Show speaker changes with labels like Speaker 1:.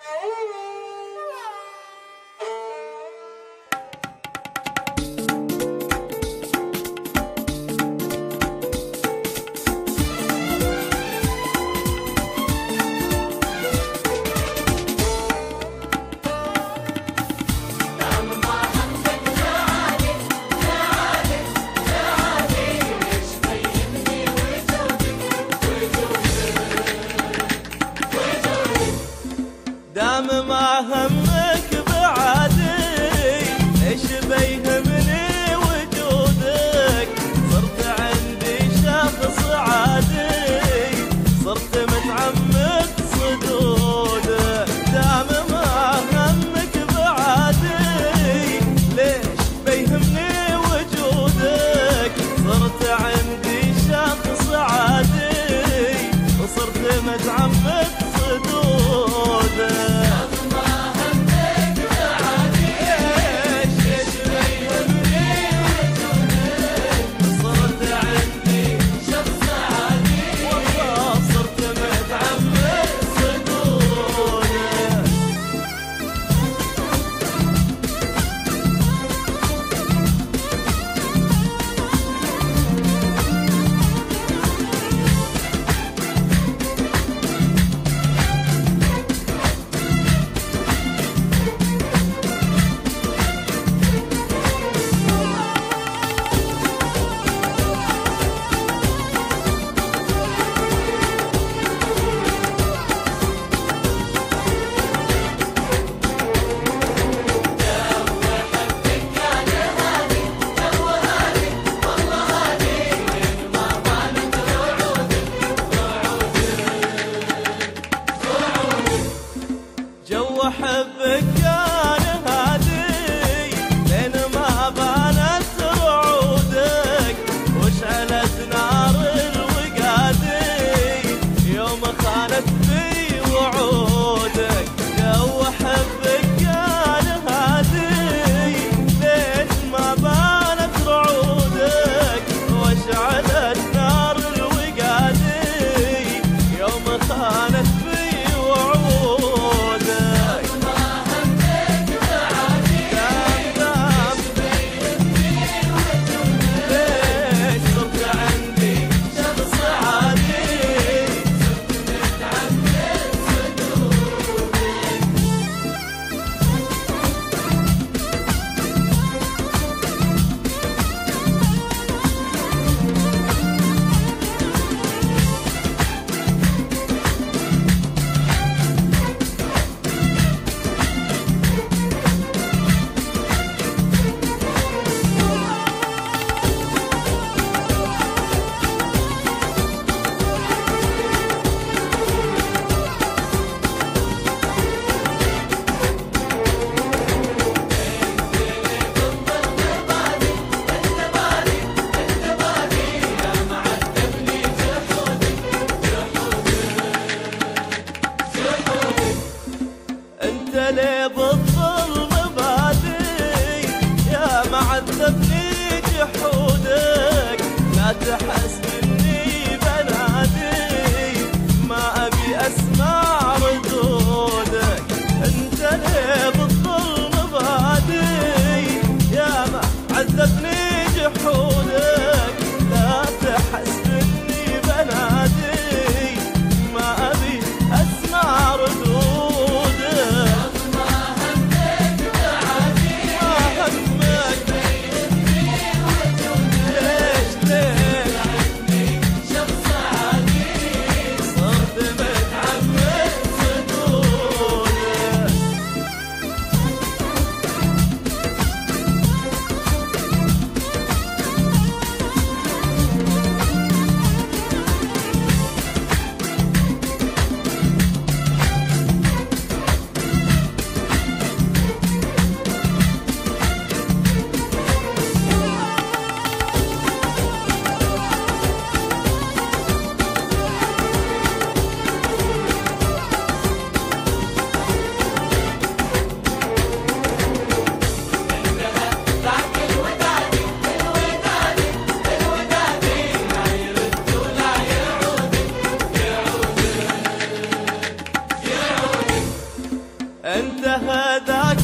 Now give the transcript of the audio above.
Speaker 1: دام ما همك بعادي ايش بيهمني وجودك، صرت عندي شخص عادي، صرت متعمق صدودك. دام ما همك بعادي ليش بيهمني وجودك، صرت عندي شخص عادي وصرت متعمق صدودك. أحبك كان هادي لين ما بانت رعودك، واشعلت نار الوقادي يوم خانت بي وعودك. لو أحبك كان هادي لين ما بانت رعودك، واشعلت نار الوقادي يوم خانت بي وعودك. انتهى ذاك